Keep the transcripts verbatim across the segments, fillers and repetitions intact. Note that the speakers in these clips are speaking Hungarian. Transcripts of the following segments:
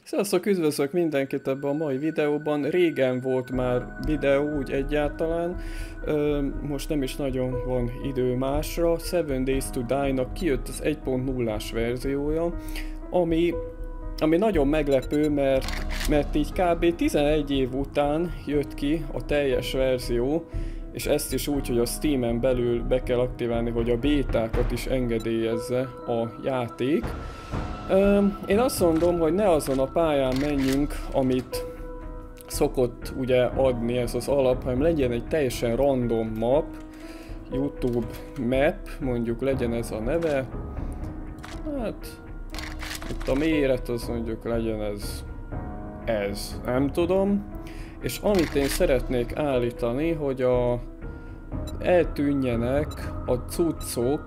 Sziasztok, üdvözlök mindenkit ebben a mai videóban. Régen volt már videó úgy egyáltalán, Ö, most nem is nagyon van idő másra. Seven Days to Die-nak kijött az egy pont nullás verziója, ami, ami nagyon meglepő, mert, mert így kb. tizenegy év után jött ki a teljes verzió, és ezt is úgy, hogy a Steamen belül be kell aktiválni, hogy a bétákat is engedélyezze a játék. Én azt mondom, hogy ne azon a pályán menjünk, amit szokott ugye adni ez az alap, hanem legyen egy teljesen random map, YouTube map, mondjuk legyen ez a neve. Hát, itt a méret az mondjuk legyen ez, ez, nem tudom. És amit én szeretnék állítani, hogy a eltűnjenek a cuccok.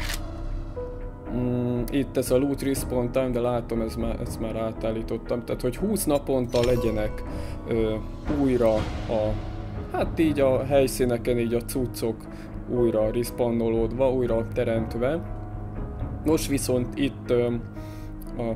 Mm, itt ez a loot respawn time, de látom, ez már, ezt már átállítottam. Tehát, hogy húsz naponta legyenek ö, újra a, hát így a helyszíneken így a cuccok újra respawnolódva, újra teremtve. Most viszont itt ö, a,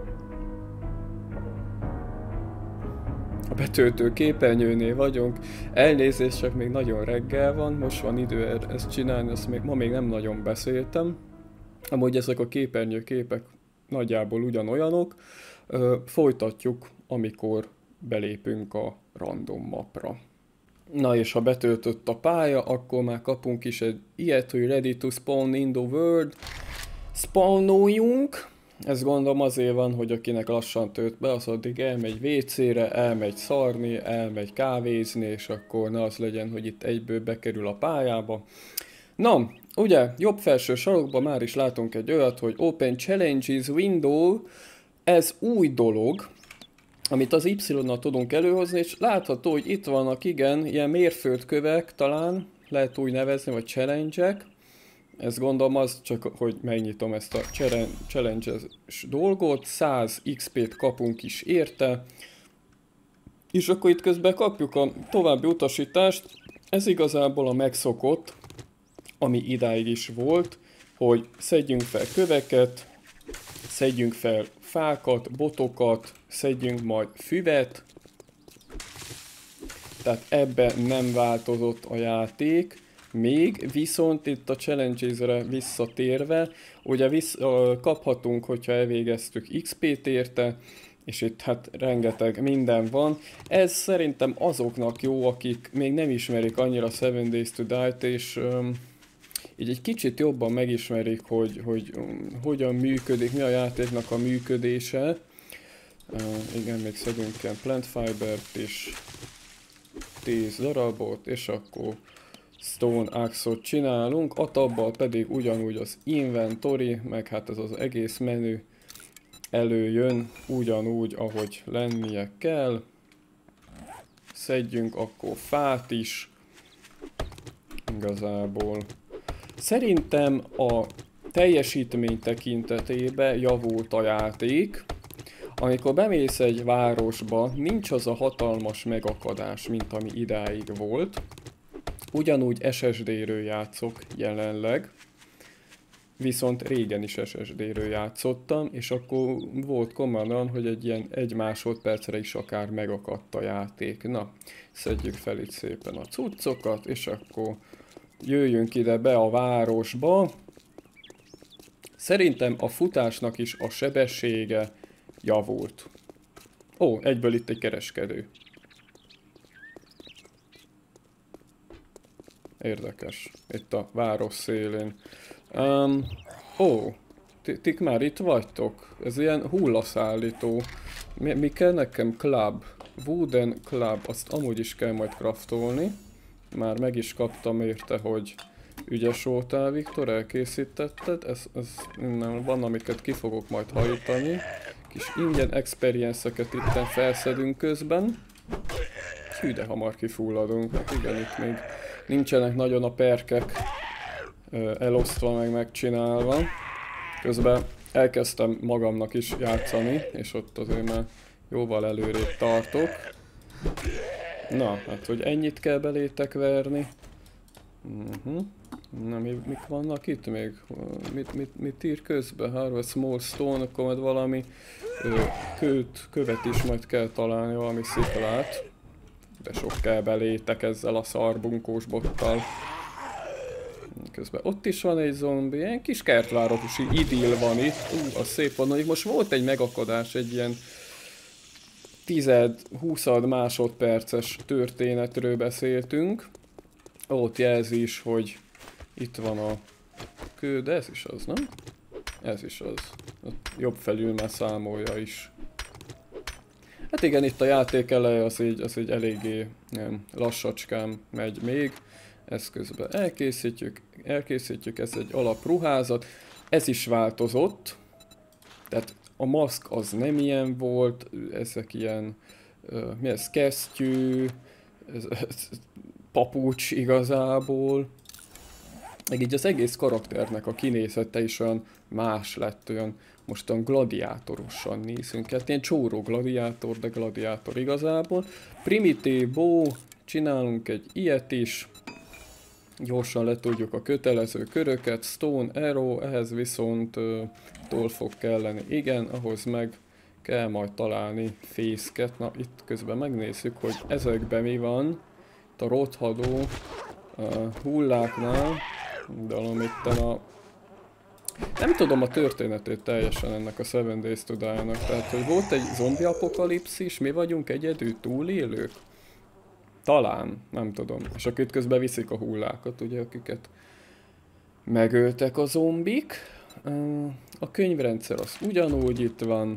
a betöltő képernyőnél vagyunk. Elnézést, csak még nagyon reggel van, most van idő ezt csinálni, ezt még, ma még nem nagyon beszéltem. Amúgy ezek a képernyőképek nagyjából ugyanolyanok. Ö, folytatjuk, amikor belépünk a random mapra. Na és ha betöltött a pálya, akkor már kapunk is egy ilyet, hogy ready to spawn in the world. Spawnoljunk. Ez gondolom azért van, hogy akinek lassan tölt be, az addig elmegy vécére, elmegy szarni, elmegy kávézni, és akkor ne az legyen, hogy itt egyből bekerül a pályába. Na, ugye, jobb felső sarokban már is látunk egy olyat, hogy Open Challenges Window, ez új dolog, amit az Y-nal tudunk előhozni, és látható, hogy itt vannak, igen, ilyen mérföldkövek talán, lehet úgy nevezni, vagy challenge-ek. Ez gondolom az csak, hogy megnyitom ezt a challenge-es dolgot, száz iksz pét kapunk is érte, és akkor itt közben kapjuk a további utasítást, ez igazából a megszokott, ami idáig is volt, hogy szedjünk fel köveket, szedjünk fel fákat, botokat, szedjünk majd füvet. Tehát ebben nem változott a játék, még viszont itt a challenges-re visszatérve, ugye vissz, kaphatunk, hogyha elvégeztük iksz pét érte, és itt hát rengeteg minden van. Ez szerintem azoknak jó, akik még nem ismerik annyira Seven Days to Die-t, és um, így egy kicsit jobban megismerik, hogy, hogy um, hogyan működik, mi a játéknak a működése. Uh, igen, még szedünk ilyen plant fibert is, tíz darabot, és akkor stone axe-ot csinálunk, a tabbal pedig ugyanúgy az inventory, meg hát ez az egész menü előjön ugyanúgy, ahogy lennie kell. Szedjünk akkor fát is, igazából. Szerintem a teljesítmény tekintetében javult a játék. Amikor bemész egy városba, nincs az a hatalmas megakadás, mint ami idáig volt. Ugyanúgy es es dé-ről játszok jelenleg, viszont régen is es es dé-ről játszottam, és akkor volt komolyan, hogy egy ilyen egy másodpercre is akár megakadt a játék. Na, szedjük fel itt szépen a cuccokat, és akkor jöjjünk ide be a városba. Szerintem a futásnak is a sebessége javult. Ó, egyből itt egy kereskedő. Érdekes. Itt a város szélén. Um, ó, tik már itt vagytok? Ez ilyen hullaszállító. Mi, mi kell nekem? Club. Wooden club. Azt amúgy is kell majd craftolni. Már meg is kaptam érte, hogy ügyes voltál, Viktor, elkészítetted. Ez, ez nem, van, amiket ki fogok majd hajtani. Kis ingyen experience-eket itten felszedünk közben. Hű, de hamar kifulladunk. Hát igen, itt még nincsenek nagyon a perkek elosztva, meg megcsinálva. Közben elkezdtem magamnak is játszani, és ott azért már jóval előrébb tartok. Na, hát hogy ennyit kell belétek verni. Uh-huh. Na, mi, mik vannak itt még? Mit, mit, mit ír közben? Harvest small stone, akkor majd valami ö, kőt, követ is majd kell találni, valami sziklát. De sok kell belétek ezzel a szarbunkós bottal. Közben ott is van egy zombi, ilyen kis kertvárosi idill van itt. Ú, az szép van. Most volt egy megakadás, egy ilyen tíz-húsz másodperces történetről beszéltünk. Ott jelzi is, hogy itt van a kő, de ez is az, nem? Ez is az. Ott jobb felül már számolja is. Hát igen, itt a játék eleje az így, az így eléggé nem, lassacskán megy még. Ezt közben elkészítjük, elkészítjük, ez egy alapruházat. Ez is változott. Tehát a maszk az nem ilyen volt, ezek ilyen, uh, mi ez, kesztyű, ez, ez, papucs igazából. Meg így az egész karakternek a kinézete is olyan más lett, olyan mostan gladiátorosan nézünk. Hát ilyen csóró gladiátor, de gladiátor igazából. Primitív bow, csinálunk egy ilyet is. Gyorsan letudjuk a kötelező köröket, stone arrow, ehhez viszont uh, toll fog kelleni. Igen, ahhoz meg kell majd találni fészket. Na, itt közben megnézzük, hogy ezekben mi van. Itt a rothadó uh, hulláknál, de valamitten a... Nem tudom a történetét teljesen ennek a Seven Days to Die-nak, tehát hogy volt egy zombi apokalipszis, mi vagyunk egyedül túlélők? Talán, nem tudom. És akkor itt közben viszik a hullákat, ugye, akiket megöltek a zombik. A könyvrendszer az ugyanúgy itt van.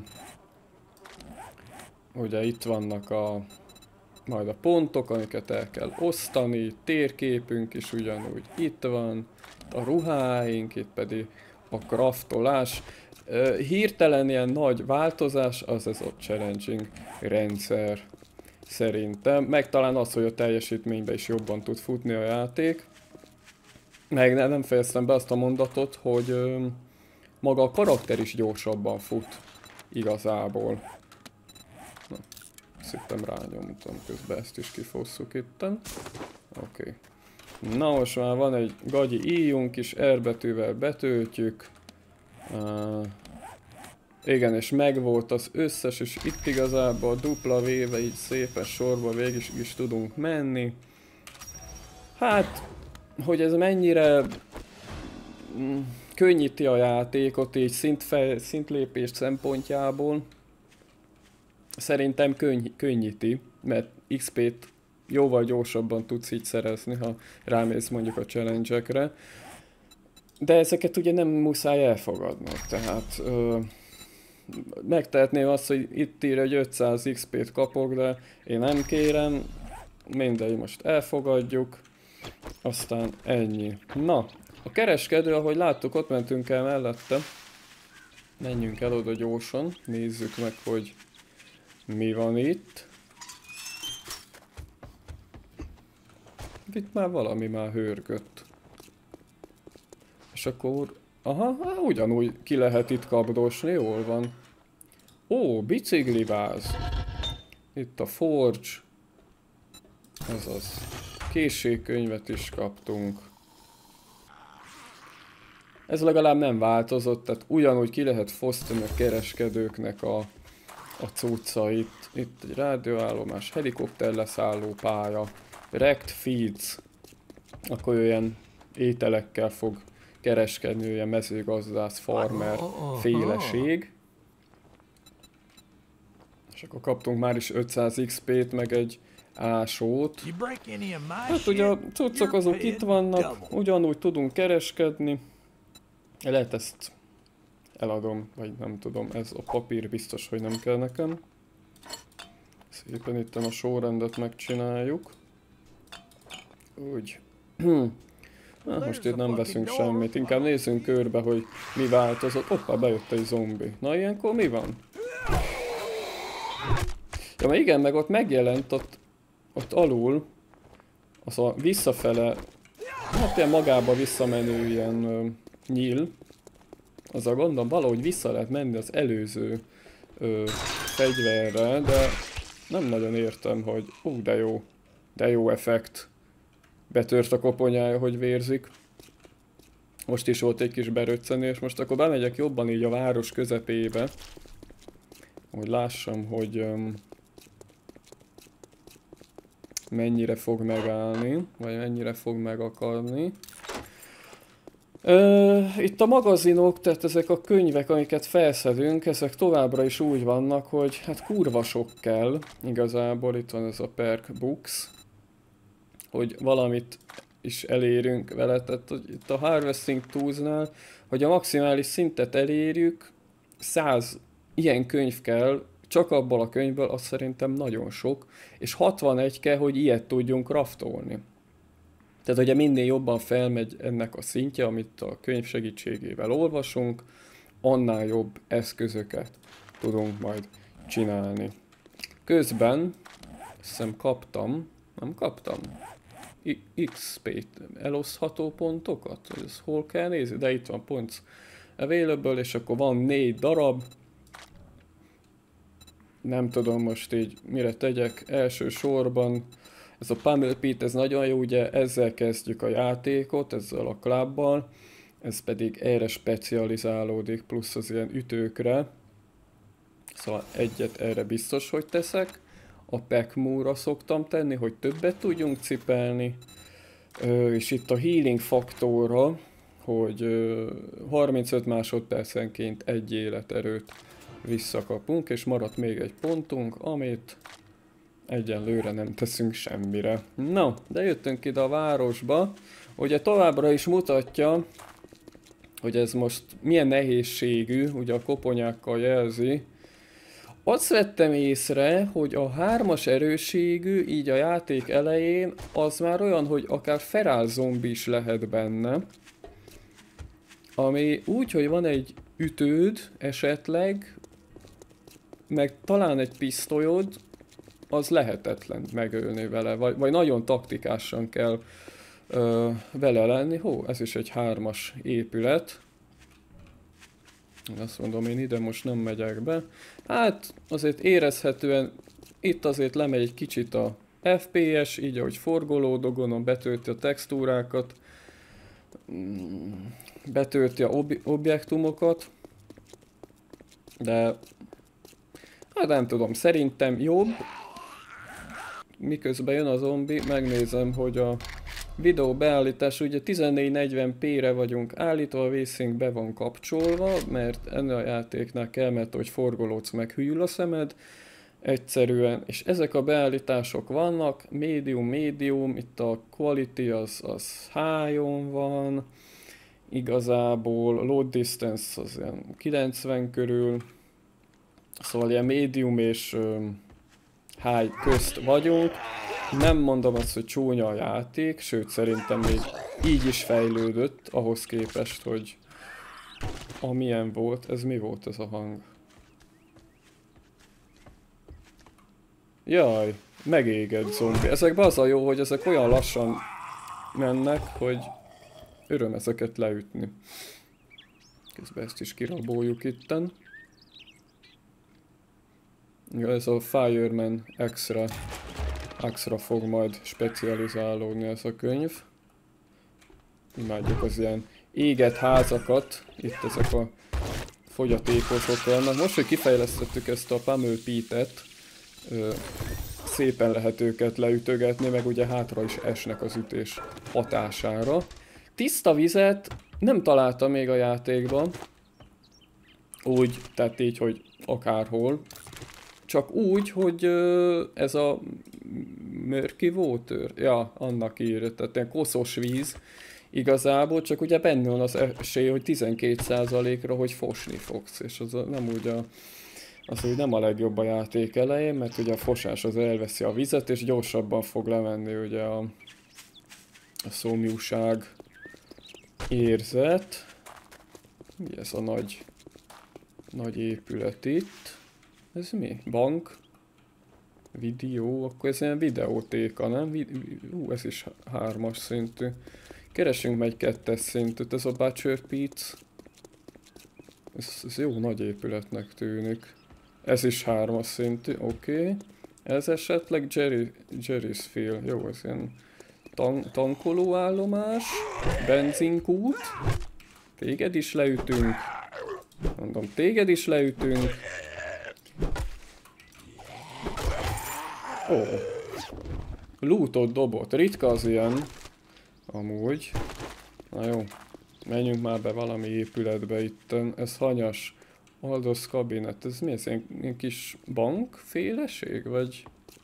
Ugye itt vannak a majd a pontok, amiket el kell osztani, térképünk is ugyanúgy itt van, a ruháink, itt pedig a craftolás. Hirtelen ilyen nagy változás az ez a challenging rendszer szerintem, meg talán az, hogy a teljesítményben is jobban tud futni a játék. Meg nem fejeztem be azt a mondatot, hogy ö, maga a karakter is gyorsabban fut igazából. Na, szépen rányomtam, közben ezt is kifosszuk itten. Oké. Okay. Na most már van egy gagyi íjunk is, R betűvel betöltjük. Uh, igen, és megvolt az összes, és itt igazából a dupla véve így szépen sorba végig is, is tudunk menni. Hát, hogy ez mennyire mm, könnyíti a játékot így szintfej, szintlépés szempontjából, szerintem könny, könnyíti, mert iksz pét jóval gyorsabban tudsz így szerezni, ha rámész mondjuk a challenge-ekre. De ezeket ugye nem muszáj elfogadnod, tehát ö, megtehetném azt, hogy itt ír, hogy ötszáz iksz pét kapok, de én nem kérem, mindegy, most elfogadjuk, aztán ennyi. Na, a kereskedő, ahogy láttuk, ott mentünk el mellette, menjünk el oda gyorsan, nézzük meg, hogy mi van itt. Itt már valami már hőrgött. És akkor... Aha, hát ugyanúgy ki lehet itt kapdosni, jól van. Ó, bicikliváz. Itt a forge. Ez az. Készségkönyvet is kaptunk. Ez legalább nem változott, tehát ugyanúgy ki lehet fosztani a kereskedőknek a, a cuccait. Itt egy rádióállomás, helikopter leszálló pálya, wrecked feeds. Akkor olyan ételekkel fog kereskedni, olyan mezőgazdász, farmer féleség. És akkor kaptunk már is ötszáz iksz pét, meg egy ásót. Hát ugye a cuccok azok itt vannak, ugyanúgy tudunk kereskedni. Lehet ezt eladom, vagy nem tudom, ez a papír biztos, hogy nem kell nekem. Szépen itt a sorrendet megcsináljuk. Úgy. Na, most itt nem veszünk semmit, inkább nézzünk körbe, hogy mi változott. Hoppá, bejött egy zombi. Na, ilyenkor mi van? Ja, mert igen, meg ott megjelent ott, ott alul, az a visszafele, hát ilyen magába visszamenő ilyen ö, nyíl. Az a gondom, valahogy vissza lehet menni az előző ö, fegyverre, de nem nagyon értem, hogy ú, de jó, de jó effekt. Betört a koponyája, hogy vérzik. Most is volt egy kis beröccenés, most akkor bemegyek jobban így a város közepébe. hogy lássam, hogy um, mennyire fog megállni, vagy mennyire fog megakadni. Uh, itt a magazinok, tehát ezek a könyvek, amiket felszedünk, ezek továbbra is úgy vannak, hogy hát kurva sok kell, igazából itt van ez a perk books, hogy valamit is elérünk vele, tehát itt a Harvesting Tools-nál, hogy a maximális szintet elérjük, száz ilyen könyv kell, csak abból a könyvből, az szerintem nagyon sok, és hatvanegy kell, hogy ilyet tudjunk craftolni. Tehát ugye minél jobban felmegy ennek a szintje, amit a könyv segítségével olvasunk, annál jobb eszközöket tudunk majd csinálni. Közben, azt hiszem kaptam, nem kaptam, iksz pé-t, elosztható pontokat, ez hol kell nézni, de itt van points available, és akkor van négy darab. Nem tudom most így mire tegyek, elsősorban ez a Pummel Pit, ez nagyon jó, ugye ezzel kezdjük a játékot, ezzel a clubbal, ez pedig erre specializálódik, plusz az ilyen ütőkre, szóval egyet erre biztos, hogy teszek. A Packmoore-ra szoktam tenni, hogy többet tudjunk cipelni, Ö, és itt a healing faktorra, hogy ö, harmincöt másodpercenként egy életerőt visszakapunk, és maradt még egy pontunk, amit egyenlőre nem teszünk semmire. Na, de jöttünk ide a városba, ugye továbbra is mutatja, hogy ez most milyen nehézségű, ugye a koponyákkal jelzi. Azt vettem észre, hogy a hármas erősségű, így a játék elején, az már olyan, hogy akár feral zombi is lehet benne. Ami úgy, hogy van egy ütőd esetleg, meg talán egy pisztolyod, az lehetetlen megölni vele, vagy, vagy nagyon taktikásan kell ö, vele lenni. Hó, ez is egy hármas épület. Azt mondom, én ide most nem megyek be. Hát azért érezhetően itt azért lemegy egy kicsit a ef pé es, így ahogy forgolódogon, betölti a textúrákat, betölti a ob objektumokat, de hát nem tudom, szerintem jobb. Miközben jön a zombi, megnézem, hogy a videó beállítás, ugye tizennégy negyven pé-re vagyunk állítva, a V-Sync be van kapcsolva, mert ennél a játéknál kell, mert hogy forgolódsz, meg hűl a szemed egyszerűen, és ezek a beállítások vannak, medium, medium, itt a quality az, az high-on van, igazából load distance az ilyen kilencven körül, szóval ilyen medium és um, high közt vagyunk. Nem mondom azt, hogy csúnya a játék, sőt szerintem még így is fejlődött ahhoz képest, hogy amilyen volt. Ez mi volt ez a hang? Jaj, megégett zombi. Ezekben az a jó, hogy ezek olyan lassan mennek, hogy öröm ezeket leütni. Közben ezt is kiraboljuk itten. Ja, ez a Fireman Extra. Extra fog majd specializálódni ez a könyv. Imádjuk az ilyen égett házakat. Itt ezek a fogyatékosok vannak. Most, hogy kifejlesztettük ezt a Pummel Pit-et, szépen lehet őket leütögetni, meg ugye hátra is esnek az ütés hatására. Tiszta vizet nem találtam még a játékban. Úgy, tehát így, hogy akárhol. Csak úgy, hogy ez a murky water, ja, annak írja, tehát ilyen koszos víz igazából, csak ugye benne van az esély, hogy tizenkét százalékra, hogy fosni fogsz, és az a, nem úgy a, az úgy nem a legjobb a játék elején, mert ugye a fosás az elveszi a vizet, és gyorsabban fog lemenni ugye a, a szomjúság érzet. Mi ez a nagy, nagy épület itt? Ez mi? Bank? Videó? Akkor ez ilyen videótéka, nem? Ú, ez is hármas szintű. Keresünk meg egy kettes szintűt, ez a Butcher Pits. Ez, ez jó nagy épületnek tűnik. Ez is hármas szintű, oké. Okay. Ez esetleg Jerry, Jerry's Field. Jó, ez ilyen tan tankolóállomás. Benzinkút. Téged is leütünk. Mondom, téged is leütünk. Ó. Lootot dobott. Ritka az ilyen. Amúgy. Na jó. Menjünk már be valami épületbe itten. Ez hanyas. Aldos kabinet. Ez mi ez? Ilyen, ilyen kis bankféleség? Vagy...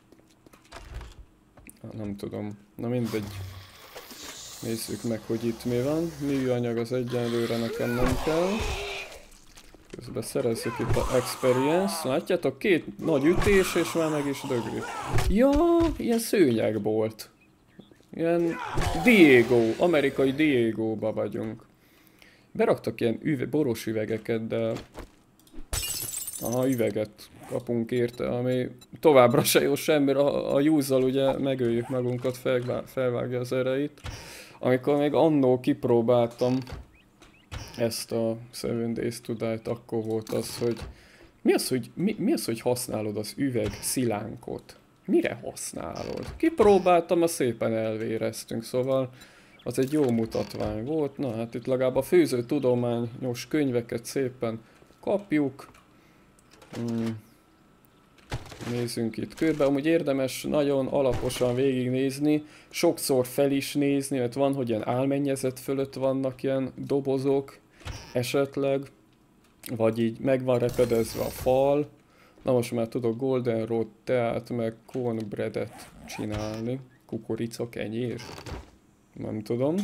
Nem tudom. Na mindegy. Nézzük meg, hogy itt mi van. Műanyag az egyenlőre nekem nem kell. Közben szerezzük itt a experience. Látjátok? Két nagy ütés és már meg is döglik. Ja, ilyen szőnyegbolt. Ilyen Diego, amerikai Diego-ba vagyunk. Beraktak ilyen üve, boros üvegeket, de... Aha, üveget kapunk érte, ami továbbra se jó semmi, a, a júzzal ugye megöljük magunkat, felvá, felvágja az erejét. Amikor még annó kipróbáltam ezt a Seven Days to Die-t, akkor volt az, hogy mi az, hogy, mi, mi az, hogy használod az üveg szilánkot? Mire használod? Kipróbáltam, a szépen elvéreztünk, szóval az egy jó mutatvány volt. Na hát itt legalább a főző tudományos könyveket szépen kapjuk. Hmm. Nézzünk itt körbe, amúgy érdemes nagyon alaposan végignézni, sokszor fel is nézni, mert van, hogy ilyen álmennyezet fölött vannak ilyen dobozok, esetleg, vagy így meg van repedezve a fal. Na most már tudok Golden Road teát, meg cornbreadet csinálni, kukorica kenyér, nem tudom.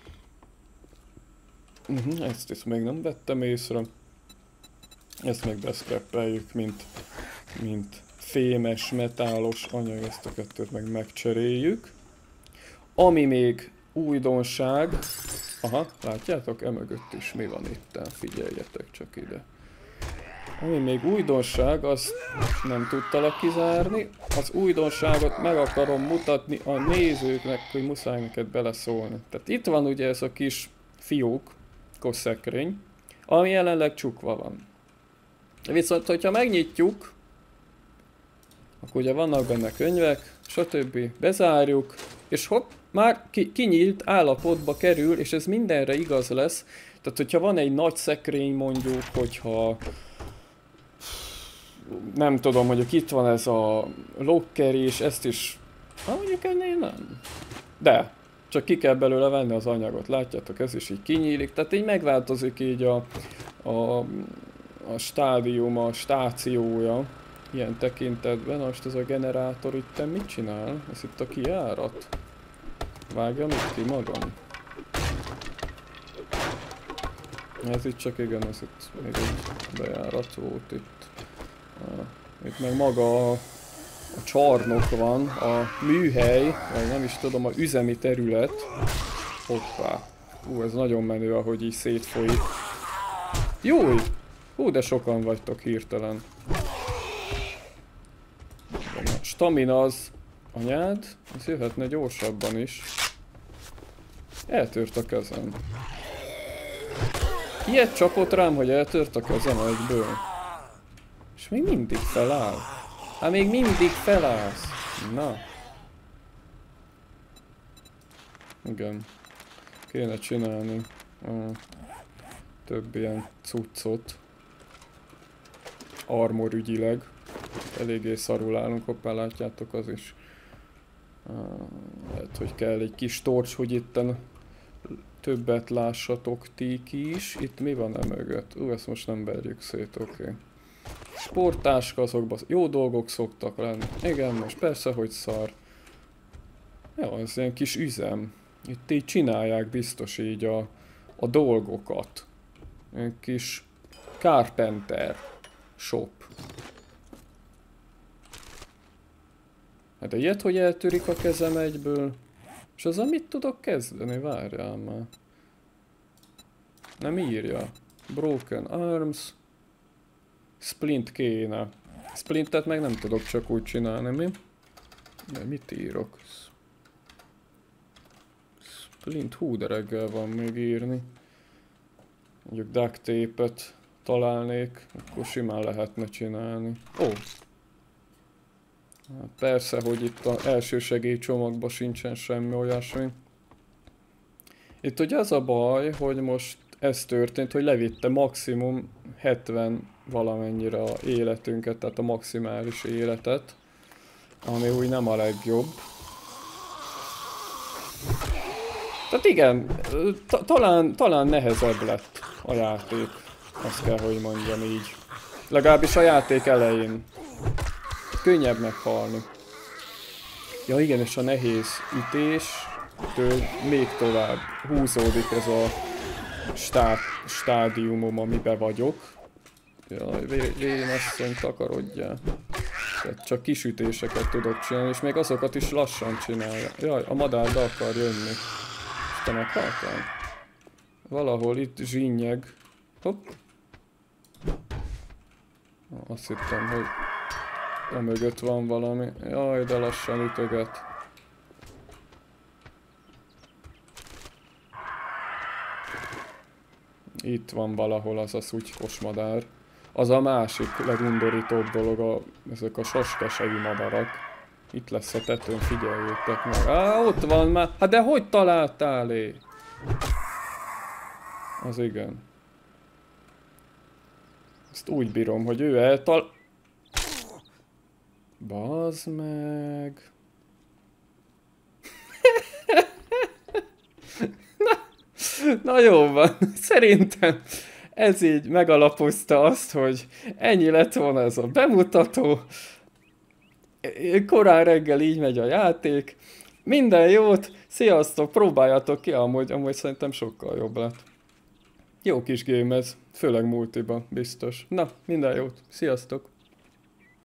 Uh-huh, ezt is még nem vettem észre. Ezt meg beszkreppeljük, mint, mint fémes, metálos anyag, ezt a kettőt meg megcseréljük. Ami még újdonság, aha, látjátok, emögött is mi van itt, figyeljetek csak ide. Ami még újdonság, azt nem tudtalak kizárni, az újdonságot meg akarom mutatni a nézőknek, hogy muszáj neked beleszólni. Tehát itt van ugye ez a kis fiók, kosszekrény, ami jelenleg csukva van. Viszont, hogyha megnyitjuk, akkor ugye vannak benne könyvek, stb. Bezárjuk, és hopp, már ki, kinyílt állapotba kerül, és ez mindenre igaz lesz. Tehát, hogyha van egy nagy szekrény mondjuk, hogyha nem tudom, hogy itt van ez a locker, és ezt is, ha mondjuk ennél nem. De, csak ki kell belőle venni az anyagot, látjátok, ez is így kinyílik, tehát így megváltozik így a, a, a stádium, a stációja ilyen tekintetben. Most ez a generátor itt mit csinál? Ez itt a kijárat? Vágjam itt ki magam? Ez itt csak igen, ez itt még egy bejárat volt itt. Itt meg maga a, a csarnok van, a műhely, vagy nem is tudom, a üzemi terület. Hoppá. Hú, ez nagyon menő, ahogy így szétfolyik. Júj! Hú, de sokan vagytok hirtelen. A stamina az anyád, ez jöhetne gyorsabban is. Eltört a kezem. Ilyet csapott rám, hogy eltört a kezem egyből. És még mindig feláll. Hát még mindig felállsz. Na. Igen. Kéne csinálni uh, több ilyen cuccot. Armor ügyileg. Eléggé szarul állunk, hoppá, látjátok, az is. Uh, lehet, hogy kell egy kis torcs, hogy itten többet lássatok ti is. Itt mi van e mögött? Ú, ezt most nem verjük szét, oké. Okay. Sporttáska, azokban jó dolgok szoktak lenni. Igen, most persze, hogy szar. Jó, ez ilyen kis üzem. Itt így csinálják biztos így a, a dolgokat. Egy kis Carpenter shop. Hát de ilyet, hogy eltörik a kezem egyből. És azzal mit tudok kezdeni? Várjál már. Nem írja. Broken arms. Splint kéne. Splintet meg nem tudok csak úgy csinálni, mi? De mit írok? Splint, hú, de reggel van még írni. Mondjuk duct tape-et találnék, akkor simán lehetne csinálni. Ó! Hát persze, hogy itt az elsősegély csomagban sincsen semmi olyasmi. Itt ugye az a baj, hogy most ez történt, hogy levitte maximum hetven valamennyire a életünket, tehát a maximális életet. Ami úgy nem a legjobb. Tehát igen, ta talán, talán nehezebb lett a játék. Azt kell, hogy mondjam így. Legalábbis a játék elején. Könnyebb meghalni. Ja igen, és a nehéz ütéstől még tovább húzódik ez a stá stádiumom, amiben vagyok. Jaj, vénasszony, takarodjál. Tehát csak kis ütéseket tudok csinálni, és még azokat is lassan csinálja. Jaj, a madár be akar jönni. És te meghaltál? Valahol itt zsínnyeg. Hopp. Azt hittem, hogy a mögött van valami. Jaj, de lassan ütöget. Itt van valahol az a szutykos madár. Az a másik legundorítóbb dolog, a, ezek a saskesei madarak. Itt lesz a tetőn, figyeljétek meg. Á, ott van már. Hát de hogy találtál é? Az igen. Ezt úgy bírom, hogy ő eltal... Bazd meg... na, na jó van, szerintem ez így megalapozta azt, hogy ennyi lett volna ez a bemutató. Korán reggel így megy a játék. Minden jót, sziasztok, próbáljátok ki, amúgy, amúgy szerintem sokkal jobb lett. Jó kis game ez, főleg multiba, biztos. Na, minden jót, sziasztok!